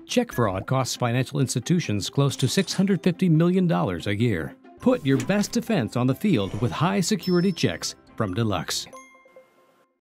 Check fraud costs financial institutions close to $650 million a year. Put your best defense on the field with high security checks from Deluxe.